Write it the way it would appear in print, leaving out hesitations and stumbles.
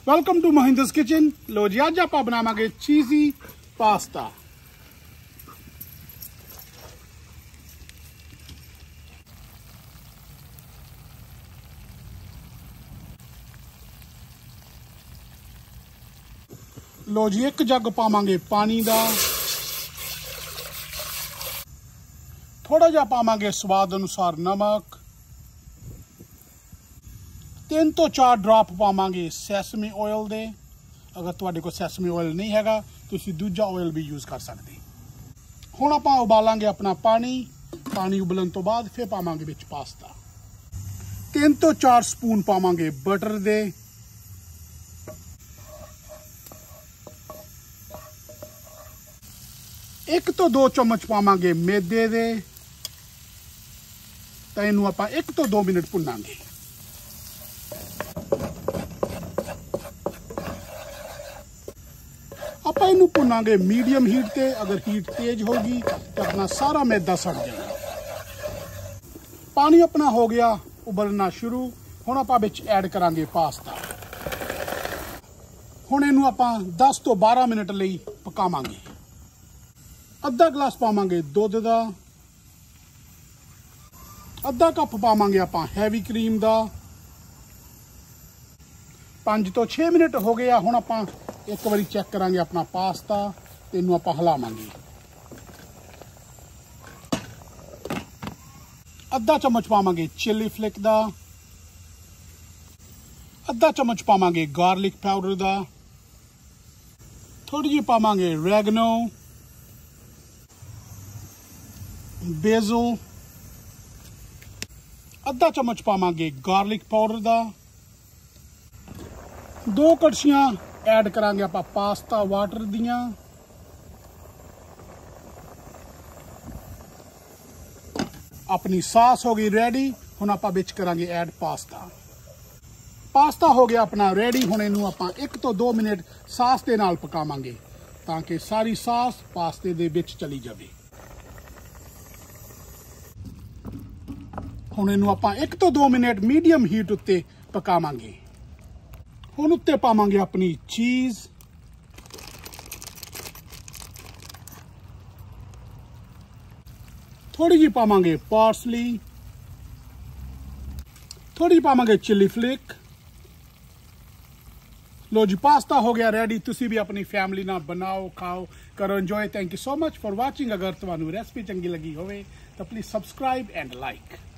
Welcome to Mahindra's kitchen. लो जी अज आप बनावांगे चीजी पास्ता। लो जी एक जग पावांगे पानी दा, थोड़ा जा पावांगे स्वाद अनुसार नमक, 3 तो 4 ड्रॉप पावांगे सैसमी ऑयल दे। अगर तुहाडे कोल सैसमी ऑयल नहीं हैगा तुसीं दूजा ऑयल भी यूज कर सकते। हुण आपां उबालांगे अपना पानी उबलन तो बाद फिर पावांगे विच पास्ता। 3 तो 4 स्पून पावांगे बटर दे, 1 तो 2 चम्मच पावांगे मैदे दे। तो इनू आपां 1 तो 2 मिनट भुनांगे। ਆਪਾਂ ਇਹਨੂੰ ਭੁੰਨਾਂਗੇ मीडियम हीट ਤੇ। अगर हीट तेज होगी तो अपना सारा मैदा सड़ जाएगा। पानी अपना हो गया उबलना शुरू। हुण आपां विच ऐड करांगे पास्ता। हुण इहनूं आपां 10 तो 12 मिनट लई पकावांगे। अद्धा गिलास पावांगे दुध दा, अद्धा कप पावांगे आपां हैवी क्रीम दा। 5 तो 6 मिनट हो गया। हुण आपां एक बारी चेक करांगे अपना पास्ता। इनू आपां हिलावांगे। अद्धा चम्मच पावांगे चिली फ्लेक दा, अद्धा चम्मच पावांगे गार्लिक पाउडर दा, थोड़ी जी पावांगे रेगनो, बेसिल, अद्धा चम्मच पावांगे गार्लिक पाउडर दा। 2 कड़छियां ऐड करांगे आपां पास्ता वाटर दियां। अपनी सास हो गई रेडी। हुण आपां विच करांगे ऐड पास्ता हो गया अपना रेडी। हुण इहनूं आपां 1 तो 2 मिनट सास दे नाल पकावांगे ताकि सारी सास पास्ते दे विच चली जावे। हुण इहनूं आपां 1 तो 2 मिनट मीडियम हीट उत्ते पकावांगे। हुण उत्ते पावांगे अपनी चीज, थोड़ी जी पावांगे पार्सली, थोड़ी पावांगे चिली फ्लेक। लो जी पास्ता हो गया रेडी। तुसी भी अपनी फैमिली नाल बनाओ, खाओ, करो enjoy. Thank you so much for watching. अगर तुहानू रेसिपी चंगी लगी होवे तो प्लीज सब्सक्राइब एंड लाइक।